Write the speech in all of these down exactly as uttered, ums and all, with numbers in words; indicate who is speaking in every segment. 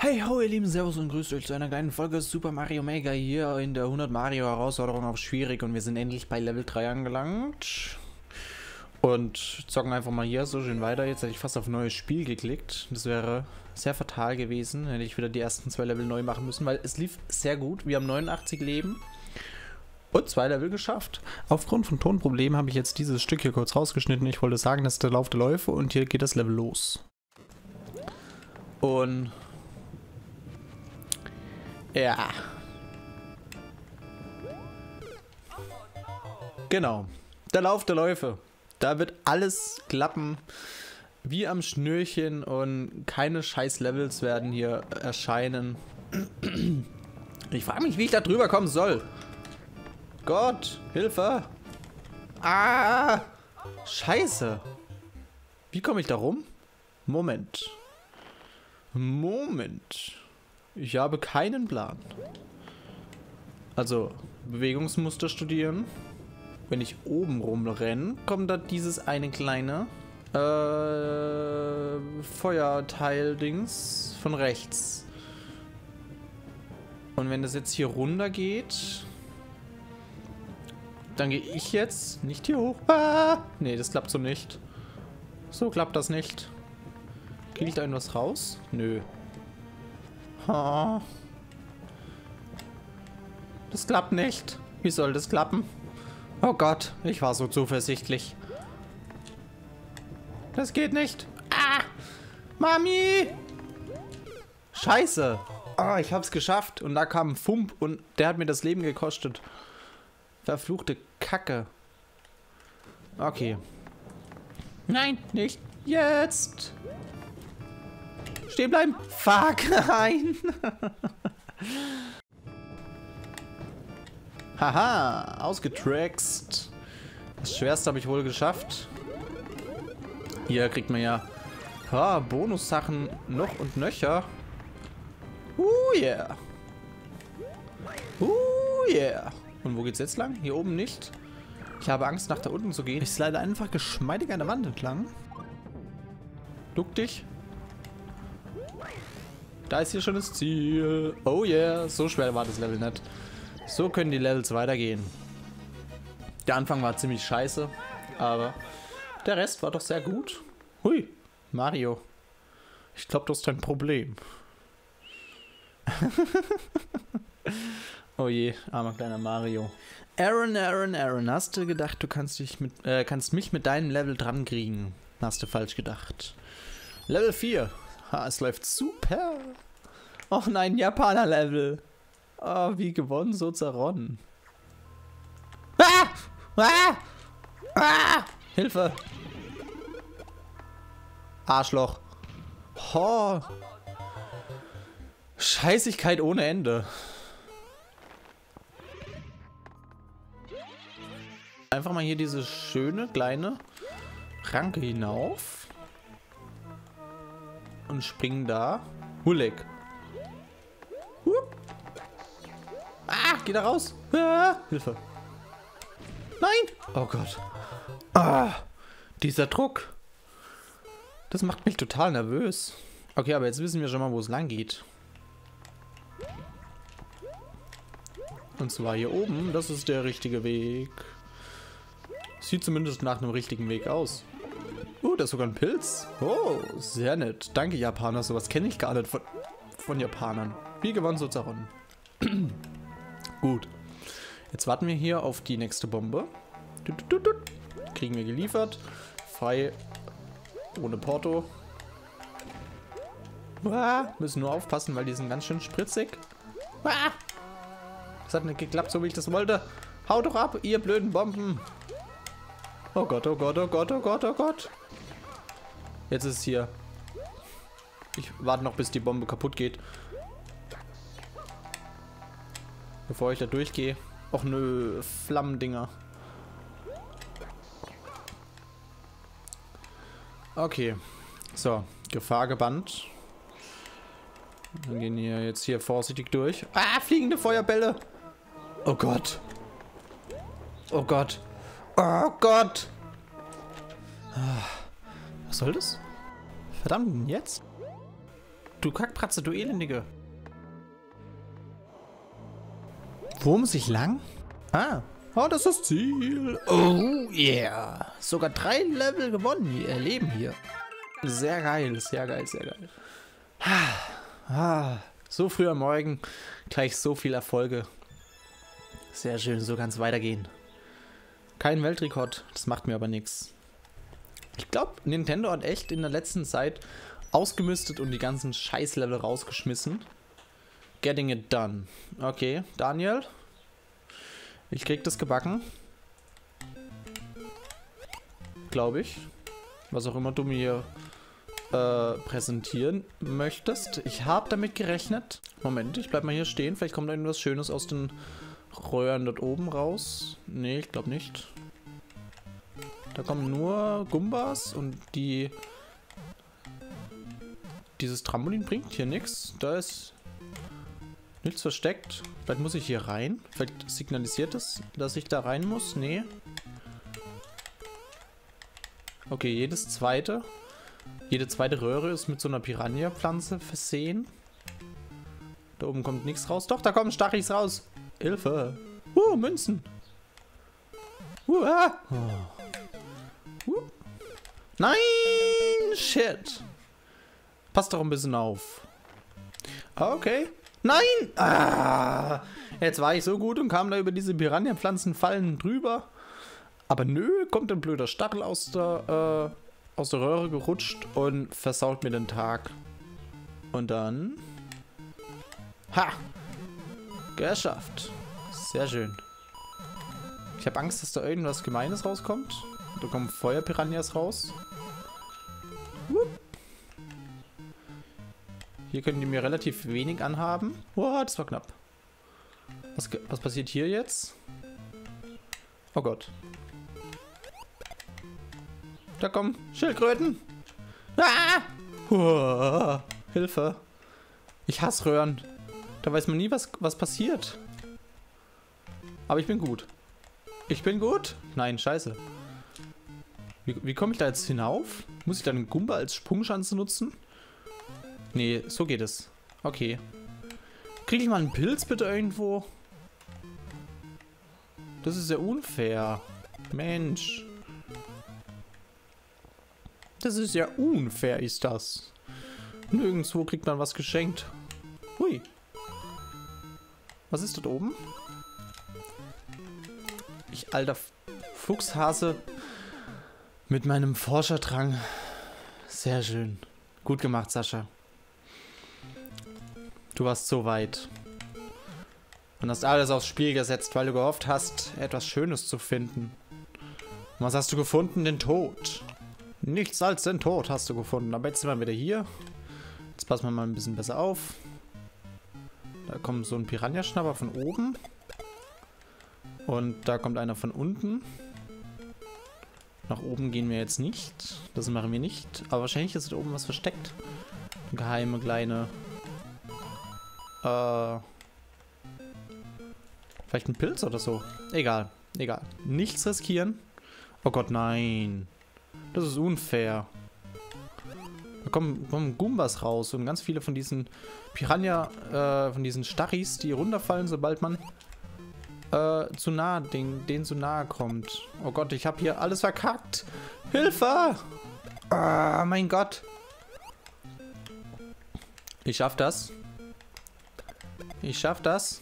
Speaker 1: Hey ho ihr Lieben, Servus und grüßt euch zu einer kleinen Folge Super Mario Maker hier in der hundert Mario Herausforderung auf schwierig und wir sind endlich bei Level drei angelangt und zocken einfach mal hier so schön weiter. Jetzt hätte ich fast auf neues Spiel geklickt, das wäre sehr fatal gewesen, hätte ich wieder die ersten zwei Level neu machen müssen, weil es lief sehr gut. Wir haben neunundachtzig Leben und zwei Level geschafft. Aufgrund von Tonproblemen habe ich jetzt dieses Stück hier kurz rausgeschnitten. Ich wollte sagen, das ist der Lauf der Läufe und hier geht das Level los. Und ja. Genau. Der Lauf der Läufe. Da wird alles klappen wie am Schnürchen und keine scheiß Levels werden hier erscheinen. Ich frage mich, wie ich da drüber kommen soll. Gott, Hilfe. Ah, Scheiße. Wie komme ich da rum? Moment. Moment. Ich habe keinen Plan. Also, Bewegungsmuster studieren. Wenn ich oben rumrenne, kommt da dieses eine kleine äh, Feuerteil-Dings von rechts. Und wenn das jetzt hier runter geht, dann gehe ich jetzt nicht hier hoch. Ah! Nee, das klappt so nicht. So klappt das nicht. Kriege ich da irgendwas raus? Nö. Oh. Das klappt nicht. Wie soll das klappen? Oh Gott, ich war so zuversichtlich. Das geht nicht. Ah! Mami! Scheiße. Oh, ich hab's geschafft. Und da kam ein Fump und der hat mir das Leben gekostet. Verfluchte Kacke. Okay. Nein, nicht jetzt. Stehen bleiben. Fuck, nein. Haha, ausgetrickst. Das Schwerste habe ich wohl geschafft. Hier kriegt man ja ah, Bonussachen noch und nöcher. Uh, yeah. Uh, yeah. Und wo geht's jetzt lang? Hier oben nicht. Ich habe Angst, nach da unten zu gehen. Ich slide einfach geschmeidig an der Wand entlang. Duck dich. Da ist hier schon das Ziel. Oh yeah, so schwer war das Level nicht. So können die Levels weitergehen. Der Anfang war ziemlich scheiße, aber der Rest war doch sehr gut. Hui, Mario. Ich glaube, das ist dein Problem. Oh je, armer kleiner Mario. Aaron, Aaron, Aaron, hast du gedacht, du kannst, dich mit, äh, kannst mich mit deinem Level dran kriegen? Hast du falsch gedacht. Level vier. Ha, es läuft super. Och nein, Japaner-Level. Oh, wie gewonnen, so zerronnen. Ah! Ah! Ah! Hilfe! Arschloch. Oh. Scheißigkeit ohne Ende. Einfach mal hier diese schöne kleine Ranke hinauf. Und springen da. Hulek. Hup. Ah, geh da raus. Ah, Hilfe. Nein. Oh Gott. Ah, dieser Druck. Das macht mich total nervös. Okay, aber jetzt wissen wir schon mal, wo es lang geht. Und zwar hier oben. Das ist der richtige Weg. Sieht zumindest nach einem richtigen Weg aus. Oh, da ist sogar ein Pilz. Oh, sehr nett. Danke, Japaner. Sowas kenne ich gar nicht von, von Japanern. Wie gewonnen, so zerronnen. Gut. Jetzt warten wir hier auf die nächste Bombe. Kriegen wir geliefert. Frei. Ohne Porto. Ah, müssen nur aufpassen, weil die sind ganz schön spritzig. Ah, das hat nicht geklappt, so wie ich das wollte. Haut doch ab, ihr blöden Bomben. Oh Gott, oh Gott, oh Gott, oh Gott, oh Gott. Jetzt ist es hier. Ich warte noch, bis die Bombe kaputt geht. Bevor ich da durchgehe. Och nö, Flammendinger. Okay. So, Gefahr gebannt. Wir gehen hier jetzt hier vorsichtig durch. Ah, fliegende Feuerbälle. Oh Gott. Oh Gott. Oh Gott. Was soll das? Verdammt, jetzt? Du Kackpratze, du Elendige. Wo muss ich lang? Ah. Oh, das ist das Ziel. Oh, yeah. Sogar drei Level gewonnen hier. Leben hier. Sehr geil, sehr geil, sehr geil. Ah, so früh am Morgen, gleich so viele Erfolge. Sehr schön, so kann es weitergehen. Kein Weltrekord, das macht mir aber nichts. Ich glaube, Nintendo hat echt in der letzten Zeit ausgemistet und die ganzen Scheißlevel rausgeschmissen. Getting it done. Okay, Daniel. Ich krieg das gebacken. Glaube ich. Was auch immer du mir äh, präsentieren möchtest. Ich habe damit gerechnet. Moment, ich bleib mal hier stehen. Vielleicht kommt da irgendwas Schönes aus den Röhren dort oben raus. Nee, ich glaube nicht. Da kommen nur Gumbas und die... Dieses Trampolin bringt hier nichts. Da ist nichts versteckt. Vielleicht muss ich hier rein. Vielleicht signalisiert es, dass ich da rein muss. Nee. Okay, jedes zweite. Jede zweite Röhre ist mit so einer Piranha-Pflanze versehen. Da oben kommt nichts raus. Doch, da kommen Stachis raus. Hilfe. Uh, Münzen. Uh, ah. uh. Uh. Nein! Shit. Passt doch ein bisschen auf. Okay. Nein! Ah, jetzt war ich so gut und kam da über diese Piranha-Pflanzenfallen drüber. Aber nö, kommt ein blöder Stachel aus der, äh, aus der Röhre gerutscht und versaut mir den Tag. Und dann... Ha! Geschafft. Sehr schön. Ich habe Angst, dass da irgendwas Gemeines rauskommt. Da kommen Feuerpiranhas raus. Wupp. Hier können die mir relativ wenig anhaben. Wow, das war knapp. Was, was passiert hier jetzt? Oh Gott. Da kommen Schildkröten. Ah! Wow. Hilfe. Ich hasse Röhren. Da weiß man nie, was, was passiert. Aber ich bin gut. Ich bin gut? Nein, scheiße. Wie, wie komme ich da jetzt hinauf? Muss ich dann einen Gumba als Sprungschanze nutzen? Nee, so geht es. Okay. Kriege ich mal einen Pilz bitte irgendwo? Das ist ja unfair. Mensch. Das ist ja unfair, ist das. Nirgendwo kriegt man was geschenkt. Hui. Was ist dort oben? Ich alter Fuchshase mit meinem Forscherdrang. Sehr schön. Gut gemacht, Sascha. Du warst so weit. Und hast alles aufs Spiel gesetzt, weil du gehofft hast, etwas Schönes zu finden. Und was hast du gefunden? Den Tod. Nichts als den Tod hast du gefunden. Aber jetzt sind wir wieder hier. Jetzt passen wir mal ein bisschen besser auf. Da kommt so ein Piranha-Schnapper von oben. Und da kommt einer von unten. Nach oben gehen wir jetzt nicht. Das machen wir nicht. Aber wahrscheinlich ist da oben was versteckt. Eine geheime kleine... Äh... Vielleicht ein Pilz oder so. Egal. Egal. Nichts riskieren. Oh Gott, nein. Das ist unfair. Da kommen, kommen Gumbas raus und ganz viele von diesen Piranha, äh, von diesen Stachis, die runterfallen, sobald man äh, zu nah, den, denen zu nahe kommt. Oh Gott, ich habe hier alles verkackt. Hilfe! Ah, mein Gott. Ich schaff das. Ich schaff das.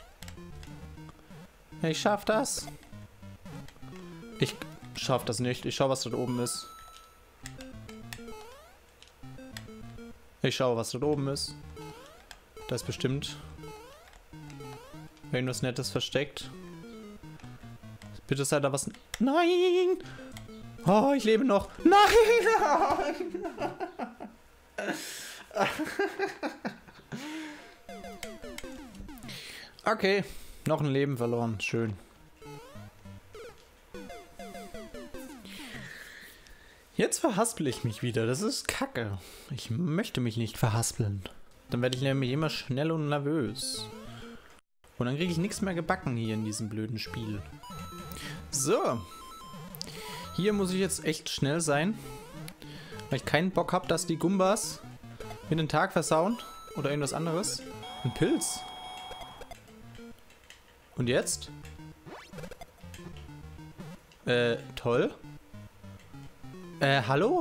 Speaker 1: Ich schaff das. Ich schaff das nicht. Ich schau, was dort oben ist. Ich schau, was dort oben ist. Da ist bestimmt irgendwas Nettes versteckt. Bitte sei da was... Nein! Oh, ich lebe noch. Nein! Okay. Noch ein Leben verloren. Schön. Jetzt verhaspel ich mich wieder. Das ist Kacke. Ich möchte mich nicht verhaspeln. Dann werde ich nämlich immer schnell und nervös. Und dann kriege ich nichts mehr gebacken hier in diesem blöden Spiel. So. Hier muss ich jetzt echt schnell sein. Weil ich keinen Bock habe, dass die Gumbas Mir den Tag versauen? Oder irgendwas anderes? Ein Pilz. Und jetzt? Äh, toll. Äh, hallo?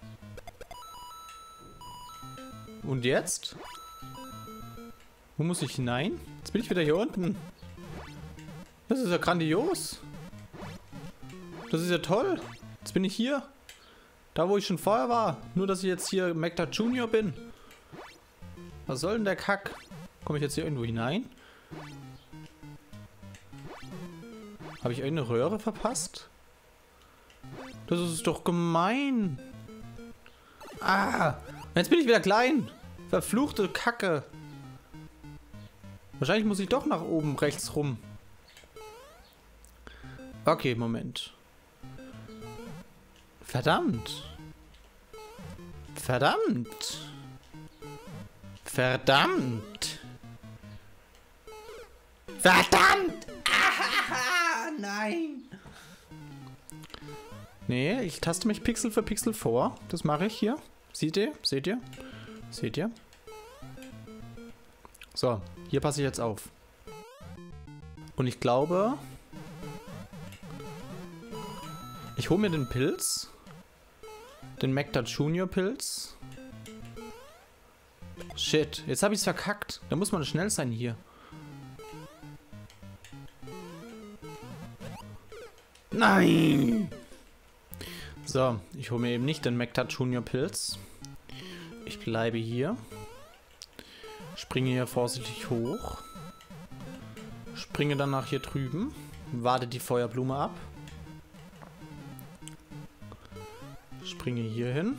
Speaker 1: Und jetzt? Wo muss ich hinein? Jetzt bin ich wieder hier unten. Das ist ja grandios. Das ist ja toll. Jetzt bin ich hier. Da, wo ich schon vorher war. Nur, dass ich jetzt hier Magda Junior bin. Was soll denn der Kack? Komme ich jetzt hier irgendwo hinein? Habe ich irgendeine Röhre verpasst? Das ist doch gemein. Ah, jetzt bin ich wieder klein. Verfluchte Kacke. Wahrscheinlich muss ich doch nach oben rechts rum. Okay, Moment. Verdammt. Verdammt. Verdammt. Verdammt. Ah, nein. Nee, ich taste mich Pixel für Pixel vor. Das mache ich hier. Seht ihr? Seht ihr? Seht ihr? So, hier passe ich jetzt auf. Und ich glaube, ich hole mir den Pilz. Den Magda Junior Pilz. Shit, jetzt habe ich es verkackt. Da muss man schnell sein hier. Nein! So, ich hole mir eben nicht den Magda Junior Pilz. Ich bleibe hier. Springe hier vorsichtig hoch. Springe dann nach hier drüben. Warte die Feuerblume ab. Springe hier hin.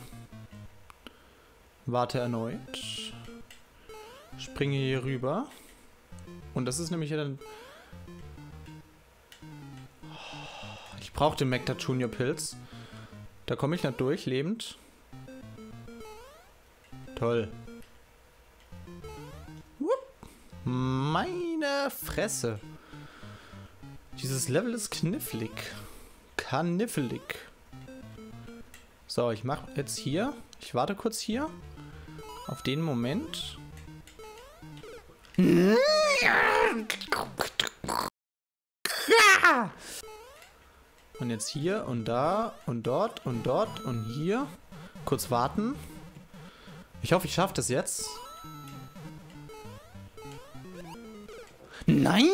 Speaker 1: Warte erneut. Springe hier rüber. Und das ist nämlich ja dann... Ich brauche den Magda Junior Pilz. Da komme ich nicht durch, lebend. Toll. Meine Fresse. Dieses Level ist knifflig. Knifflig. So, ich mache jetzt hier. Ich warte kurz hier. Auf den Moment. Und jetzt hier und da und dort und dort und hier. Kurz warten. Ich hoffe, ich schaffe das jetzt. Nein!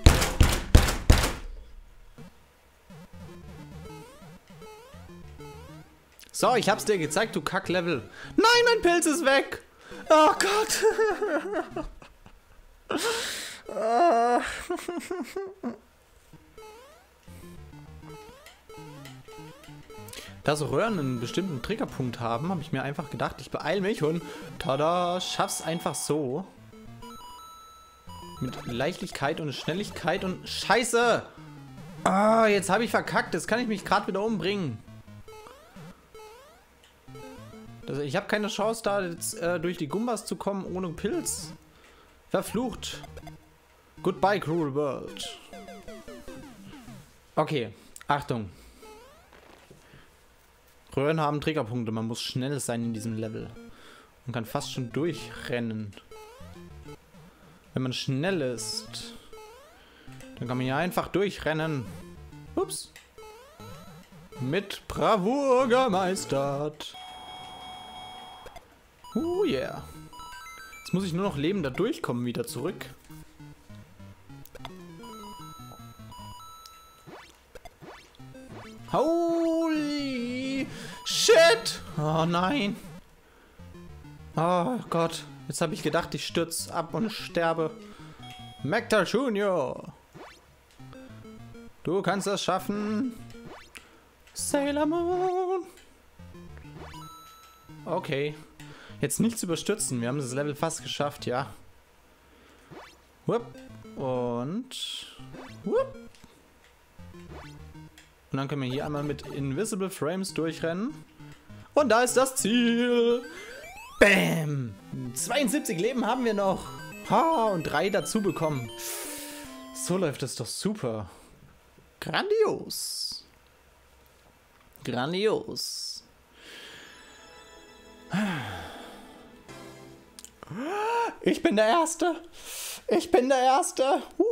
Speaker 1: So, ich hab's dir gezeigt, du Kacklevel. Nein, mein Pilz ist weg! Oh Gott! Da so Röhren einen bestimmten Triggerpunkt haben, habe ich mir einfach gedacht, ich beeile mich und tada, schaff's einfach so. Mit Leichtigkeit und Schnelligkeit und Scheiße! Ah, jetzt habe ich verkackt, jetzt kann ich mich gerade wieder umbringen. Also ich habe keine Chance, da jetzt äh, durch die Gumbas zu kommen ohne Pilz. Verflucht. Goodbye, cruel world. Okay, Achtung. Röhren haben Triggerpunkte, man muss schnell sein in diesem Level. Man kann fast schon durchrennen. Wenn man schnell ist, dann kann man hier einfach durchrennen. Ups. Mit Bravour gemeistert. Oh yeah. Jetzt muss ich nur noch lebend da durchkommen, wieder zurück. Holy shit! Oh nein. Oh Gott. Jetzt habe ich gedacht, ich stürze ab und sterbe. Magda Junior. Du kannst das schaffen. Sailor Moon. Okay. Jetzt nichts überstürzen. Wir haben das Level fast geschafft, ja. Wupp. Und... Wupp. Und dann können wir hier einmal mit Invisible Frames durchrennen. Und da ist das Ziel. Bam. zweiundsiebzig Leben haben wir noch. Ha, und drei dazu bekommen. So läuft das doch super. Grandios. Grandios. Ich bin der Erste. Ich bin der Erste. Uh,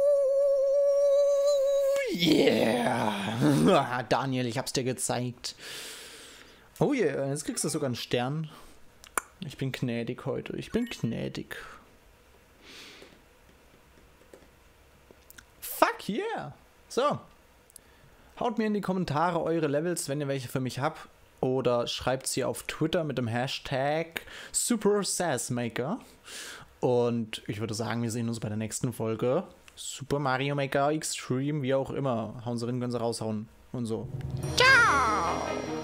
Speaker 1: yeah. Daniel, ich hab's dir gezeigt. Oh yeah, jetzt kriegst du sogar einen Stern. Ich bin gnädig heute. Ich bin gnädig. Fuck yeah. So. Haut mir in die Kommentare eure Levels, wenn ihr welche für mich habt. Oder schreibt sie auf Twitter mit dem Hashtag SuperSassMaker. Und ich würde sagen, wir sehen uns bei der nächsten Folge. Super Mario Maker Extreme, wie auch immer. Hauen sie rein, können sie raushauen. Und so. Ciao!